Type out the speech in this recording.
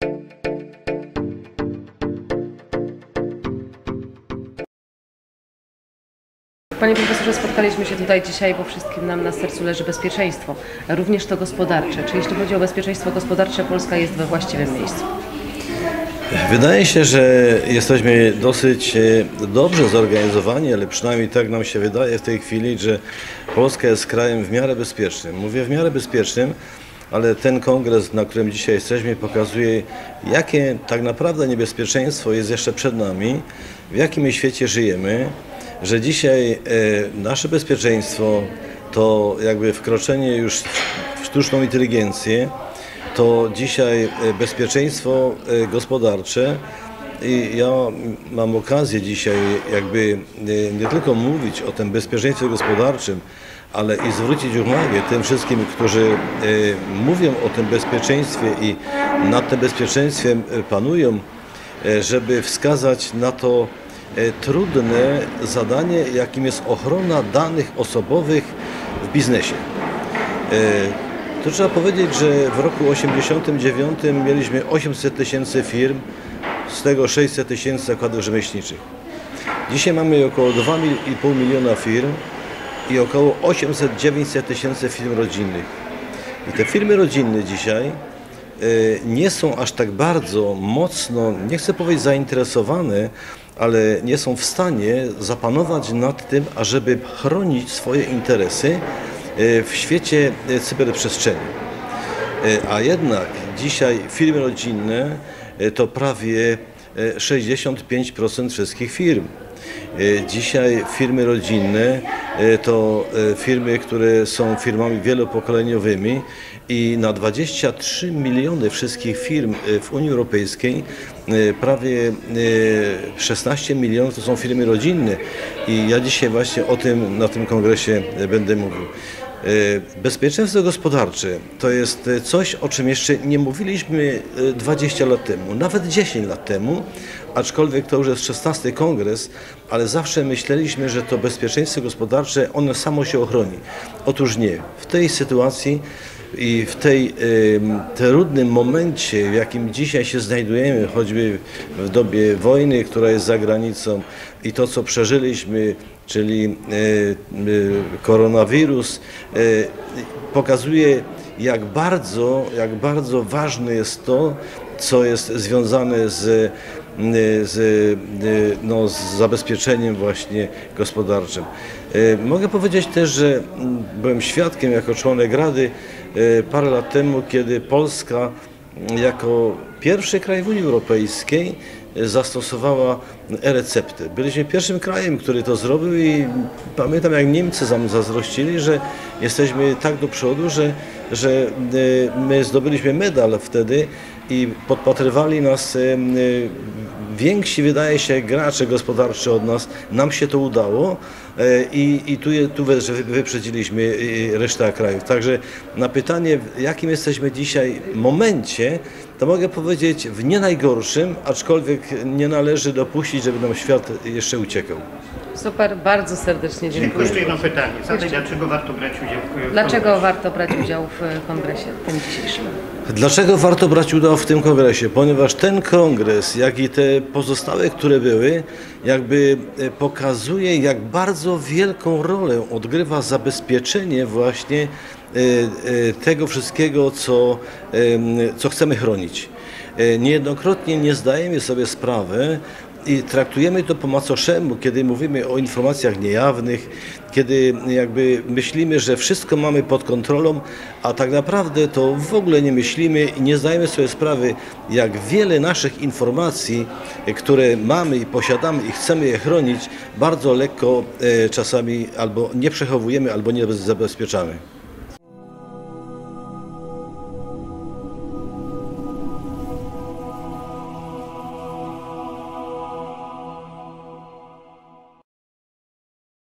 Panie profesorze, spotkaliśmy się tutaj dzisiaj, bo wszystkim nam na sercu leży bezpieczeństwo, również to gospodarcze. Czy jeśli chodzi o bezpieczeństwo gospodarcze, Polska jest we właściwym miejscu? Wydaje się, że jesteśmy dosyć dobrze zorganizowani, ale przynajmniej tak nam się wydaje w tej chwili, że Polska jest krajem w miarę bezpiecznym. Mówię w miarę bezpiecznym, ale ten kongres, na którym dzisiaj jesteśmy, pokazuje, jakie tak naprawdę niebezpieczeństwo jest jeszcze przed nami, w jakim świecie żyjemy, że dzisiaj nasze bezpieczeństwo to jakby wkroczenie już w sztuczną inteligencję, to dzisiaj bezpieczeństwo gospodarcze i ja mam okazję dzisiaj jakby nie tylko mówić o tym bezpieczeństwie gospodarczym, ale i zwrócić uwagę tym wszystkim, którzy mówią o tym bezpieczeństwie i nad tym bezpieczeństwem panują, żeby wskazać na to trudne zadanie, jakim jest ochrona danych osobowych w biznesie. To trzeba powiedzieć, że w roku 1989 mieliśmy 800 tysięcy firm, z tego 600 tysięcy zakładów rzemieślniczych. Dzisiaj mamy około 2,5 miliona firm i około 800-900 tysięcy firm rodzinnych. I te firmy rodzinne dzisiaj nie są aż tak bardzo mocno, nie chcę powiedzieć zainteresowane, ale nie są w stanie zapanować nad tym, ażeby chronić swoje interesy w świecie cyberprzestrzeni. A jednak dzisiaj firmy rodzinne to prawie 65% wszystkich firm. Dzisiaj firmy rodzinne to firmy, które są firmami wielopokoleniowymi i na 23 miliony wszystkich firm w Unii Europejskiej prawie 16 milionów to są firmy rodzinne i ja dzisiaj właśnie o tym na tym kongresie będę mówił. Bezpieczeństwo gospodarcze to jest coś, o czym jeszcze nie mówiliśmy 20 lat temu, nawet 10 lat temu, aczkolwiek to już jest 16 kongres, ale zawsze myśleliśmy, że to bezpieczeństwo gospodarcze, ono samo się ochroni. Otóż nie. W tej sytuacji i w tej trudnym momencie, w jakim dzisiaj się znajdujemy, choćby w dobie wojny, która jest za granicą i to, co przeżyliśmy, czyli koronawirus, pokazuje, jak bardzo ważne jest to, co jest związane z zabezpieczeniem właśnie gospodarczym. Mogę powiedzieć też, że byłem świadkiem jako członek Rady parę lat temu, kiedy Polska jako pierwszy kraj w Unii Europejskiej zastosowała e-receptę. Byliśmy pierwszym krajem, który to zrobił i pamiętam, jak Niemcy zazdrościli, że jesteśmy tak do przodu, że my zdobyliśmy medal wtedy i podpatrywali nas więksi, wydaje się, gracze gospodarczy od nas. Nam się to udało i tu wyprzedziliśmy resztę krajów. Także na pytanie, w jakim jesteśmy dzisiaj momencie, to mogę powiedzieć w nie najgorszym, aczkolwiek nie należy dopuścić, żeby nam świat jeszcze uciekał. Super, bardzo serdecznie dziękuję. Jeszcze jedno pytanie. Dlaczego warto brać udział Dlaczego warto brać udział w kongresie tym dzisiejszym? Dlaczego warto brać udział w tym kongresie? Ponieważ ten kongres, jak i te pozostałe, które były, jakby pokazuje, jak bardzo wielką rolę odgrywa zabezpieczenie właśnie tego wszystkiego, co chcemy chronić. Niejednokrotnie nie zdajemy sobie sprawy i traktujemy to po macoszemu, kiedy mówimy o informacjach niejawnych, kiedy jakby myślimy, że wszystko mamy pod kontrolą, a tak naprawdę to w ogóle nie myślimy i nie zdajemy sobie sprawy, jak wiele naszych informacji, które mamy i posiadamy i chcemy je chronić, bardzo lekko czasami albo nie przechowujemy, albo nie zabezpieczamy.